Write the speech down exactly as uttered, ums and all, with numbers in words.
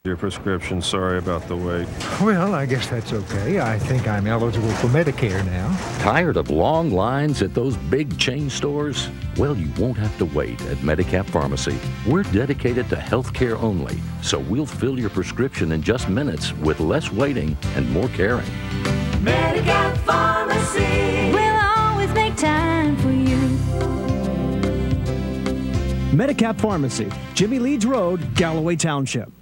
Your prescription. Sorry about the wait. Well, I guess that's okay. I think I'm eligible for Medicare now. Tired of long lines at those big chain stores? Well, you won't have to wait at Medicap Pharmacy. We're dedicated to health care only, so we'll fill your prescription in just minutes with less waiting and more caring. Medicap Pharmacy. We'll always make time for you. Medicap Pharmacy, Jimmy Leeds Road, Galloway Township.